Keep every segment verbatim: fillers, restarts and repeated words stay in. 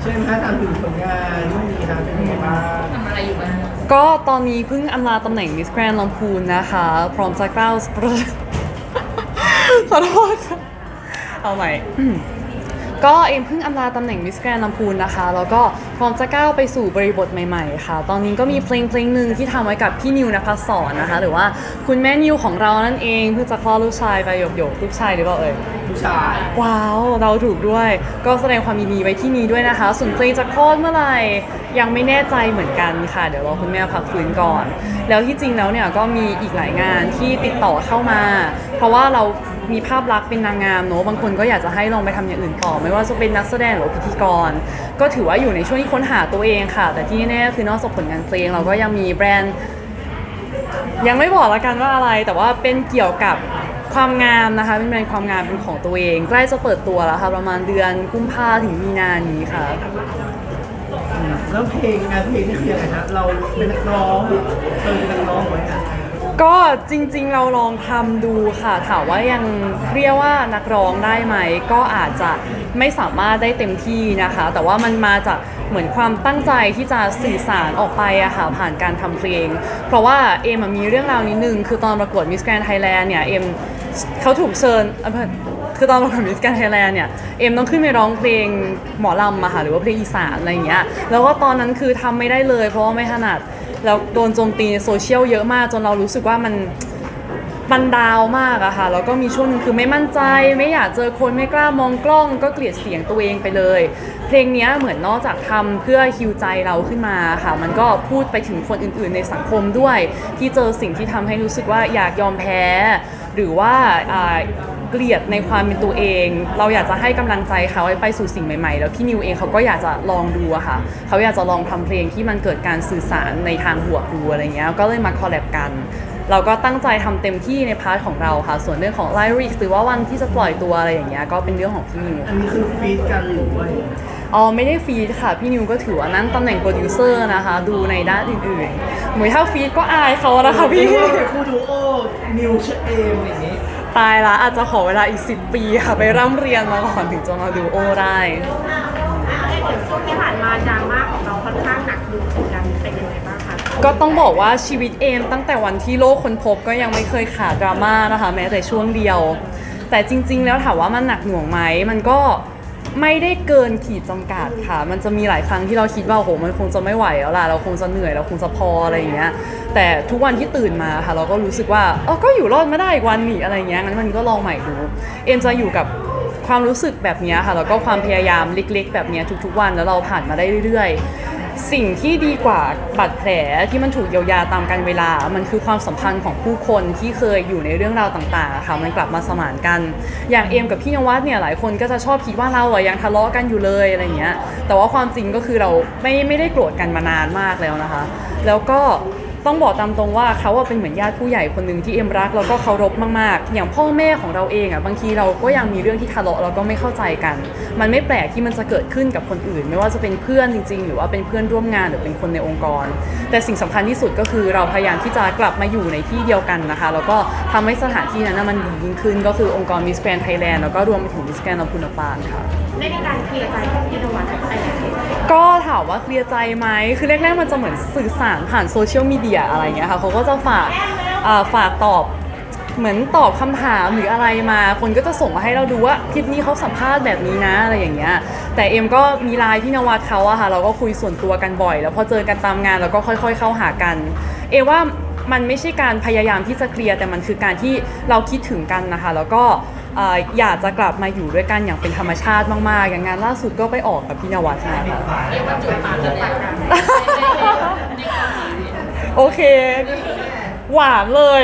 ใช่ไหมคะทำถึงผลงานช่วงนี้ครับเป็นยังไงบ้างทำอะไรอยู่บ้างก็ตอนนี้เพิ่งอำลาตำแหน่งมิสแกรนด์ลำพูนนะคะพร้อมจะก้าวขอโทษค่ะเอาใหม่ก็เอ็มเพิ่งอำลาตำแหน่งมิสแกรนด์ลำพูนนะคะแล้วก็พร้อมจะก้าวไปสู่บริบทใหม่ๆค่ะตอนนี้ก็มีเพลงเพลงหนึ่งที่ทำไว้กับพี่นิวนภัสสรนะคะหรือว่าคุณแม่นิวของเรานั่นเองเพิ่งจะคลอดลูกชายไปหยกๆลูกชายหรือเปล่าเอ่ยผู้ชายว้าวเราถูกด้วยก็แสดงความยินดีไว้ที่นี้ด้วยนะคะส่วนเพลงจะคลอดเมื่อไหร่ยังไม่แน่ใจเหมือนกันค่ะเดี๋ยวรอคุณแม่พักฟื้นก่อนแล้วที่จริงแล้วเนี่ยก็มีอีกหลายงานที่ติดต่อเข้ามาเพราะว่าเรามีภาพลักษณ์เป็นนางงามเนอะบางคนก็อยากจะให้ลองไปทำอย่างอื่นต่อไม่ว่าจะเป็นนักแสดงหรือพิธีกรก็ถือว่าอยู่ในช่วงที่ค้นหาตัวเองค่ะแต่ที่แน่ๆคือนอกจากผลงานเพลงเราก็ยังมีแบรนด์ยังไม่บอกละกันว่าอะไรแต่ว่าเป็นเกี่ยวกับความงามนะคะเป็นแบรนด์ความงามเป็นของตัวเองใกล้จะเปิดตัวแล้วค่ะประมาณเดือนกุมภาถึงมีนานี้ค่ะแล้วเพลงงานเพลงนี่คือยังไงฮะเราเป็นนักร้องเออเป็นนักร้องไหมฮะก็จริงๆเราลองทำดูค่ะถามว่ายังเรียกว่านักร้องได้ไหมก็อาจจะไม่สามารถได้เต็มที่นะคะแต่ว่ามันมาจากเหมือนความตั้งใจที่จะสื่อสารออกไปอะค่ะผ่านการทำเพลงเพราะว่าเอ็มมีเรื่องราวนิดนึงคือตอนประกวด Miss Grand Thailand เนี่ยเอ็มเขาถูกเชิญคือตอนประกวด Miss Grand Thailand เนี่ยเอ็มต้องขึ้นไปร้องเพลงหมอลำอะค่ะหรือว่าเพลงอีสานอะไรอย่างเงี้ยแล้วก็ตอนนั้นคือทำไม่ได้เลยเพราะว่าไม่ถนัดแล้วโดนโจมตีในโซเชียลเยอะมากจนเรารู้สึกว่ามันมันดาวมากอะค่ะแล้วก็มีช่วงนึงคือไม่มั่นใจไม่อยากเจอคนไม่กล้ามองกล้องก็เกลียดเสียงตัวเองไปเลยเพลงนี้เหมือนนอกจากทำเพื่อฮิวใจเราขึ้นมาค่ะมันก็พูดไปถึงคนอื่นๆในสังคมด้วยที่เจอสิ่งที่ทำให้รู้สึกว่าอยากยอมแพ้หรือว่าเกลียดในความเป็นตัวเองเราอยากจะให้กำลังใจเขาให้ไปสู่สิ่งใหม่ๆแล้วพี่นิวเองเขาก็อยากจะลองดูอะค่ะเขาอยากจะลองทำเพลงที่มันเกิดการสื่อสารในทางบวกดูอะไรเงี้ยก็เลยมาคอลแลบกันเราก็ตั้งใจทำเต็มที่ในพาร์ทของเราค่ะส่วนเรื่องของไลริกหรือว่าวันที่จะปล่อยตัวอะไรอย่างเงี้ยก็เป็นเรื่องของพี่นิวอันนี้คือฟีดกันหรือว่าอ๋อไม่ได้ฟีดค่ะพี่นิวก็ถือว่านั่งตำแหน่งโปรดิวเซอร์นะคะดูในด้านอื่นๆเหมือนถ้าฟีดก็อายเขานะคะพี่คู่ดูโอนิวเชเอมอย่างนี้ตายละอาจจะขอเวลาอีกสิบปีค่ะไปร่ำเรียนมาก่อนถึงจะมาดูโอได้ช่วงที่ผ่านมาดราม่าของเราค่อนข้างหนักดูเหมือนกันเป็นยังไงบ้างคะก็ต้องบอกว่าชีวิตเอมตั้งแต่วันที่โลกค้นพบก็ยังไม่เคยขาดดราม่านะคะแม้แต่ช่วงเดียวแต่จริงๆแล้วถามว่ามันหนักหน่วงไหมมันก็ไม่ได้เกินขีดจำกัดค่ะมันจะมีหลายครั้งที่เราคิดว่าโหมันคงจะไม่ไหวแล้วล่ะเราคงจะเหนื่อยเราคงจะพออะไรอย่างเงี้ยแต่ทุกวันที่ตื่นมาค่ะเราก็รู้สึกว่าเออก็อยู่รอดมาได้อีกวันนี่อะไรเงี้ยงั้นมันก็ลองใหม่ดูเอ็มจะอยู่กับความรู้สึกแบบนี้ค่ะแล้วก็ความพยายามเล็กๆแบบนี้ทุกๆวันแล้วเราผ่านมาได้เรื่อยๆสิ่งที่ดีกว่าบาดแผลที่มันถูกเยียวยาตามกาลเวลามันคือความสัมพันธ์ของผู้คนที่เคยอยู่ในเรื่องราวต่างๆค่ะมันกลับมาสมานกันอย่างเอมกับพี่นวัดเนี่ยหลายคนก็จะชอบคิดว่าเราอะยังทะเลาะกันอยู่เลยอะไรเงี้ยแต่ว่าความจริงก็คือเราไม่ไม่ได้โกรธกันมานานมากแล้วนะคะแล้วก็ต้องบอกตามตรงว่าเขาเป็นเหมือนญาติผู้ใหญ่คนหนึ่งที่เอ็มรักแล้วก็เคารพมากๆอย่างพ่อแม่ของเราเองอ่ะบางทีเราก็ยังมีเรื่องที่ทะเลาะแล้วก็ไม่เข้าใจกันมันไม่แปลกที่มันจะเกิดขึ้นกับคนอื่นไม่ว่าจะเป็นเพื่อนจริงๆหรือว่าเป็นเพื่อนร่วมงานหรือเป็นคนในองค์กรแต่สิ่งสำคัญที่สุดก็คือเราพยายามที่จะกลับมาอยู่ในที่เดียวกันนะคะแล้วก็ทำให้สถานที่นั้นมันดียิ่งขึ้นก็คือองค์กร Miss Grand Thailand แล้วก็รวมไปถึง Miss Grand ลำพูนลำปางค่ะในการเคลียร์ใจกับพี่นวัดอะไรก็ถามว่าเคลียร์ใจไหมคือแรกๆมันจะเหมือนสื่อสารผ่านโซเชียลมีเดียอะไรเงี้ยค่ะเขาก็จะฝากฝากตอบเหมือนตอบคำถามหรืออะไรมาคนก็จะส่งมาให้เราดูว่าคลิปนี้เขาสัมภาษณ์แบบนี้นะอะไรอย่างเงี้ยแต่เอ็มก็มีไลน์พี่นวัดเขาอะค่ะเราก็คุยส่วนตัวกันบ่อยแล้วพอเจอกันตามงานเราก็ค่อยๆเข้าหากันเอว่ามันไม่ใช่การพยายามที่จะเคลียร์แต่มันคือการที่เราคิดถึงกันนะคะแล้วก็อยากจะกลับมาอยู่ด้วยกันอย่างเป็นธรรมชาติมากๆอย่างงานล่าสุดก็ไปออกกับพี่นวัดมาค่ะเรียกว่าจุดปากจุดปากกันโอเคหวานเลย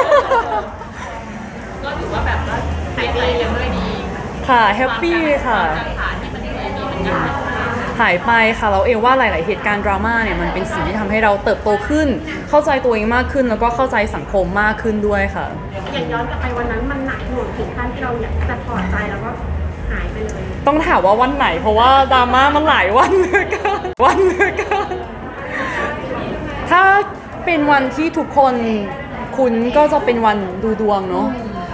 ก็ถือว่าแบบว่าหายไปยังไม่ดีค่ะแฮปปี้ค่ะหายไปค่ะเราเองว่าหลายๆเหตุการณ์ดราม่าเนี่ยมันเป็นสิ่งที่ทำให้เราเติบโตขึ้นเข้าใจตัวเองมากขึ้นแล้วก็เข้าใจสังคมมากขึ้นด้วยค่ะอย่างย้อนกลับไปวันนั้นมันหนักหน่วงถึงขั้นที่เราอยากจะถอดใจแล้วก็หายไปเลยต้องถามว่าวันไหนเพราะว่าดราม่ามันหลายวันเหลือเกินวันเหลือเกินถ้าเป็นวันที่ทุกคนคุ้นก็จะเป็นวันดูดวงเนาะ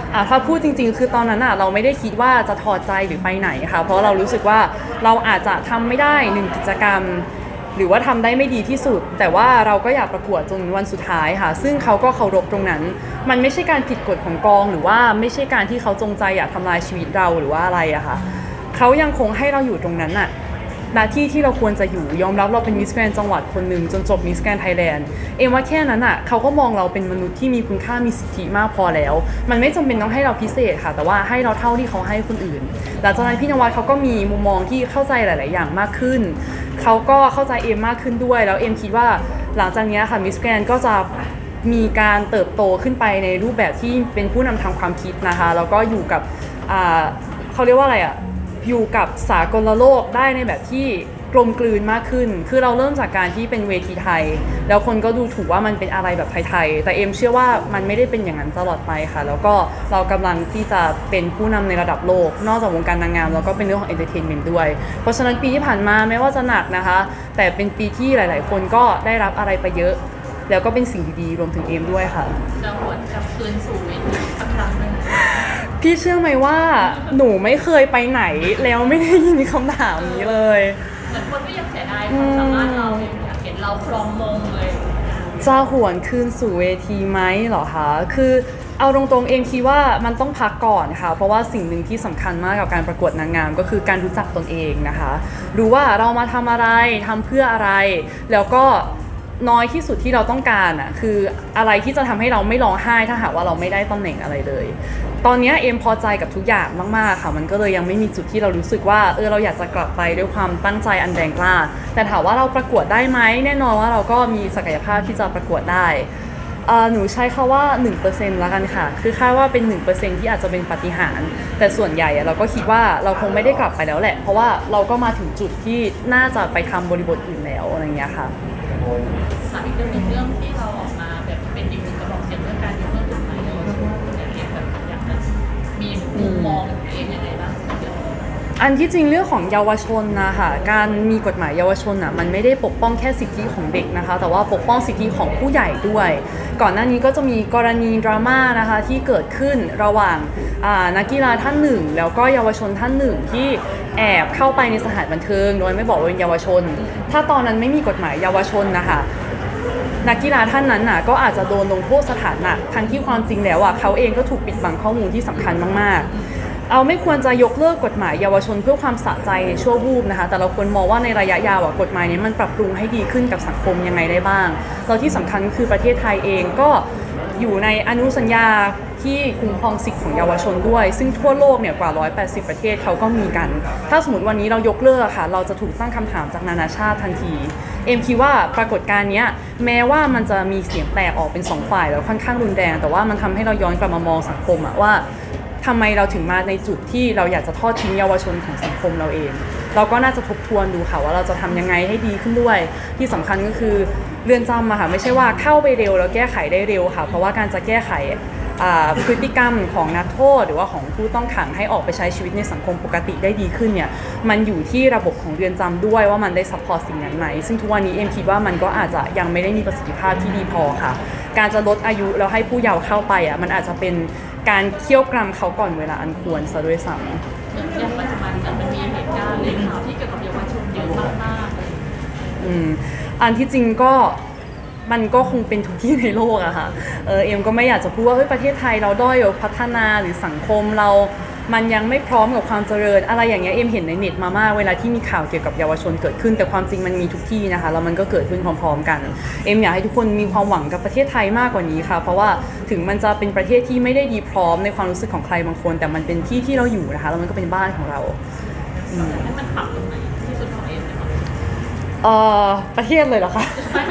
อ่ะถ้าพูดจริงๆ คือตอนนั้นอ่ะเราไม่ได้คิดว่าจะถอดใจหรือไปไหนค่ะเพราะเรารู้สึกว่าเราอาจจะทำไม่ได้หนึ่งกิจกรรมหรือว่าทำได้ไม่ดีที่สุดแต่ว่าเราก็อยากประกวดจนวันสุดท้ายค่ะซึ่งเขาก็เคารพตรงนั้นมันไม่ใช่การผิดกฎของกองหรือว่าไม่ใช่การที่เขาจงใจอยากทำลายชีวิตเราหรือว่าอะไรอะค่ะเขายังคงให้เราอยู่ตรงนั้นอะหน้าที่ที่เราควรจะอยู่ยอมรับเราเป็นมิสแกรนด์จังหวัดคนหนึ่งจนจบมิสแกรนด์ไทยแลนด์เอ็มว่าแค่นั้นอ่ะเขาก็มองเราเป็นมนุษย์ที่มีคุณค่ามีสิทธิมากพอแล้วมันไม่จำเป็นต้องให้เราพิเศษค่ะแต่ว่าให้เราเท่าที่เขาให้คนอื่นหลังจากนั้นพี่นวัดเขาก็มีมุมมองที่เข้าใจหลาย ๆ อย่างมากขึ้นเขาก็เข้าใจเอ็มมากขึ้นด้วยแล้วเอ็มคิดว่าหลังจากนี้ค่ะมิสแกรนด์ก็จะมีการเติบโตขึ้นไปในรูปแบบที่เป็นผู้นำทางความคิดนะคะแล้วก็อยู่กับอ่าเขาเรียกว่าอะไรอ่ะอยู่กับสากลโลกได้ในแบบที่กลมกลืนมากขึ้นคือเราเริ่มจากการที่เป็นเวทีไทยแล้วคนก็ดูถูกว่ามันเป็นอะไรแบบไทยๆแต่เอ็มเชื่อว่ามันไม่ได้เป็นอย่างนั้นตลอดไปค่ะแล้วก็เรากำลังที่จะเป็นผู้นำในระดับโลกนอกจากวงการนางงามแล้วก็เป็นเรื่องของเอนเตอร์เทนเมนต์ด้วยเพราะฉะนั้นปีที่ผ่านมาแม้ว่าจะหนักนะคะแต่เป็นปีที่หลายๆคนก็ได้รับอะไรไปเยอะแล้วก็เป็นสิ่งดีๆรวมถึงเอ็มด้วยค่ะจะหวนกลับคืนสู่เวทีสักครั้งหนึ่งพี่เชื่อไหมว่าหนูไม่เคยไปไหนแล้วไม่ได้ยินคำถามนี้เลยเหมือนคนก็ยังเสียดายความสามารถเราอยากเห็นเราครองมงเลยจะหวนคืนสู่เวทีไหมเหรอคะคือเอาตรงๆเองคิดว่ามันต้องพักก่อนค่ะเพราะว่าสิ่งหนึ่งที่สำคัญมากกับการประกวดนางงามก็คือการรู้จักตนเองนะคะรู้ว่าเรามาทำอะไรทำเพื่ออะไรแล้วก็น้อยที่สุดที่เราต้องการอ่ะคืออะไรที่จะทำให้เราไม่ร้องไห้ถ้าหากว่าเราไม่ได้ตำแหน่งอะไรเลยตอนนี้เอ็มพอใจกับทุกอย่างมากๆค่ะมันก็เลยยังไม่มีจุดที่เรารู้สึกว่าเออเราอยากจะกลับไปด้วยความตั้งใจอันแรงกล้าแต่ถามว่าเราประกวดได้ไหมแน่นอนว่าเราก็มีศักยภาพที่จะประกวดได้หนูใช้คำว่า หนึ่งเปอร์เซ็นต์ ละกันค่ะคือคาดว่าเป็น หนึ่งเปอร์เซ็นต์ ที่อาจจะเป็นปาฏิหาริย์แต่ส่วนใหญ่เราก็คิดว่าเราคงไม่ได้กลับไปแล้วแหละเพราะว่าเราก็มาถึงจุดที่น่าจะไปทำบริบทอื่นแล้วอะไรเงี้ยค่ะสามอีกเรื่องหนึ่งเรื่องที่เราออกมาแบบเป็นอีกหนึ่งกระบอกเสียงเรื่องการยกเลิกกฎหมายเยาวชนอย่างเงี้ยแบบอยากจะมีมุมมองเองยังไงบ้างอันที่จริงเรื่องของเยาวชนนะคะการมีกฎหมายเยาวชนอ่ะมันไม่ได้ปกป้องแค่สิทธิของเด็กนะคะแต่ว่าปกป้องสิทธิของผู้ใหญ่ด้วยก่อนหน้านี้ก็จะมีกรณีดราม่านะคะที่เกิดขึ้นระหว่างนักกีฬาท่านหนึ่งแล้วก็เยาวชนท่านหนึ่งที่แอบเข้าไปในสถานบันเทิงโดยไม่บอกว่าเป็นเยาวชนถ้าตอนนั้นไม่มีกฎหมายเยาวชนนะคะนักกีฬาท่านนั้นน่ะก็อาจจะโดนลงโทษสถานหนักทั้งที่ความจริงแล้วอ่ะเขาเองก็ถูกปิดบังข้อมูลที่สำคัญมากๆเอาไม่ควรจะยกเลิกกฎหมายเยาวชนเพื่อความสะใจในชั่ววูบนะคะแต่เราควรมองว่าในระยะยาวกฎหมายนี้มันปรับปรุงให้ดีขึ้นกับสังคมยังไงได้บ้างแล้วที่สำคัญคือประเทศไทยเองก็อยู่ในอนุสัญญาที่คุ้มครองสิทธิของเยาวชนด้วยซึ่งทั่วโลกเนี่ยกว่าหนึ่งร้อยแปดสิบประเทศเขาก็มีกันถ้าสมมติวันนี้เรายกเลิกค่ะเราจะถูกตั้งคำถามจากนานาชาติทันทีเอ็มคิดว่าปรากฏการณ์นี้แม้ว่ามันจะมีเสียงแตกออกเป็นสองฝ่ายแล้วค่อนข้างรุนแรงแต่ว่ามันทำให้เราย้อนกลับมามองสังคมอะว่าทำไมเราถึงมาในจุดที่เราอยากจะทอดทิ้งเยาวชนของสังคมเราเองเราก็น่าจะทบทวนดูค่ะว่าเราจะทำยังไงให้ดีขึ้นด้วยที่สำคัญก็คือเรือนจำอะค่ะไม่ใช่ว่าเข้าไปเร็วแล้วแก้ไขได้เร็วค่ะเพราะว่าการจะแก้ไขพฤติกรรมของนักโทษหรือว่าของผู้ต้องขังให้ออกไปใช้ชีวิตในสังคมปกติได้ดีขึ้นเนี่ยมันอยู่ที่ระบบของเรือนจำด้วยว่ามันได้ซัพพอร์ตสิ่งนั้นไหมซึ่งทุกวันนี้เอ็มคิดว่ามันก็อาจจะยังไม่ได้มีประสิทธิภาพที่ดีพอค่ะการจะลดอายุแล้วให้ผู้เยาว์เข้าไปอ่ะมันอาจจะเป็นการเคี่ยวกรำเขาก่อนเวลาอันควรซะด้วยซ้ำอย่างปัจจุบันมันมีเหตุการณ์ในข่าวที่เกี่ยวกับเยาวชนเยอะมากๆอืมอันที่จริงก็มันก็คงเป็นทุกที่ในโลกอะค่ะเออเอ็มก็ไม่อยากจะพูดว่าเฮ้ยประเทศไทยเราด้อยพัฒนาหรือสังคมเรามันยังไม่พร้อมกับความเจริญอะไรอย่างเงี้ยเอ็มเห็นในเน็ตมามากเวลาที่มีข่าวเกี่ยวกับเยาวชนเกิดขึ้นแต่ความจริงมันมีทุกที่นะคะแล้วมันก็เกิดขึ้นพร้อมๆกันเอ็มอยากให้ทุกคนมีความหวังกับประเทศไทยมากกว่านี้ค่ะเพราะว่าถึงมันจะเป็นประเทศที่ไม่ได้ดีพร้อมในความรู้สึกของใครบางคนแต่มันเป็นที่ที่เราอยู่นะคะแล้วมันก็เป็นบ้านของเราอืมมันปรับตรงไหนที่สุดของเอ็มเอ่อประเทศเลยเหรอคะ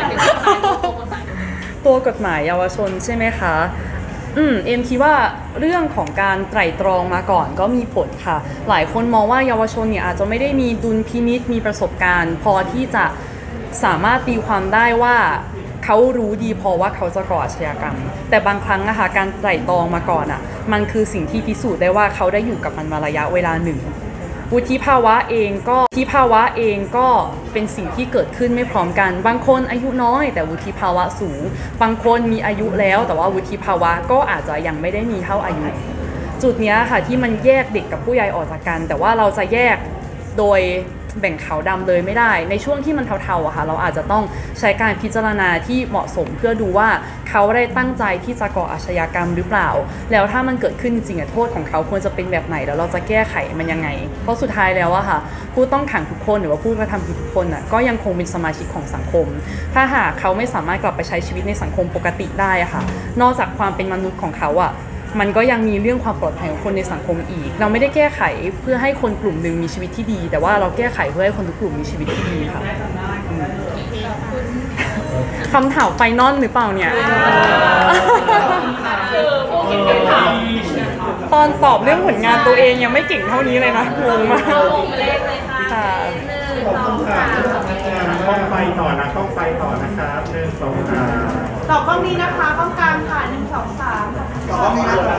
ตัวกฎหมายเยาวชนใช่ไหมคะอืมเอ็มคิดว่าเรื่องของการไตร่ตรองมาก่อนก็มีผลค่ะหลายคนมองว่าเยาวชนเนี่ยอาจจะไม่ได้มีดุลพินิจมีประสบการณ์พอที่จะสามารถตีความได้ว่าเขารู้ดีพอว่าเขาจะก่ออาชญากรรมแต่บางครั้งนะคะการไตร่ตรองมาก่อนอ่ะมันคือสิ่งที่พิสูจน์ได้ว่าเขาได้อยู่กับมันมาระยะเวลาหนึ่งวุฒิภาวะเองก็วุฒิภาวะเองก็เป็นสิ่งที่เกิดขึ้นไม่พร้อมกันบางคนอายุน้อยแต่วุฒิภาวะสูงบางคนมีอายุแล้วแต่ว่าวุฒิภาวะก็อาจจะยังไม่ได้มีเท่าอายุจุดเนี้ยค่ะที่มันแยกเด็กกับผู้ใหญ่ออกจากกัน แต่ว่าเราจะแยกโดยแบ่งขาวดำเลยไม่ได้ในช่วงที่มันเทาๆอะค่ะเราอาจจะต้องใช้การพิจารณาที่เหมาะสมเพื่อดูว่าเขาได้ตั้งใจที่จะก่ออาชญากรรมหรือเปล่าแล้วถ้ามันเกิดขึ้นจริงๆโทษของเขาควรจะเป็นแบบไหนแล้วเราจะแก้ไขมันยังไงเพราะสุดท้ายแล้วอะค่ะผู้ต้องขังทุกคนหรือว่าผู้กระทำผิดทุกคนอะก็ยังคงเป็นสมาชิกของสังคมถ้าหากเขาไม่สามารถกลับไปใช้ชีวิตในสังคมปกติได้อะค่ะนอกจากความเป็นมนุษย์ของเขาอะมันก็ยังมีเรื่องความปลอดภัยของคนในสังคมอีกเราไม่ได้แก้ไขเพื่อให้คนกลุ่มหนึ่งมีชีวิตที่ดีแต่ว่าเราแก้ไขเพื่อให้คนทุกกลุ่มมีชีวิตที่ดีค่ะคำถามไฟนอลหรือเปล่าเนี่ยคือผู้คิดเห็นถามตอนตอบเรื่องผลงานตัวเองยังไม่เก่งเท่านี้เลยนะงงมากเอาลงเลขเลยค่ะหนึ่งสองสามต้องไปต่อนะต้องไปต่อนะครับหนึ่งสองสามตอบกล้องนี้นะคะกล้องกลางค่ะหนึ่งสองสามตอบว่ามีนะครับ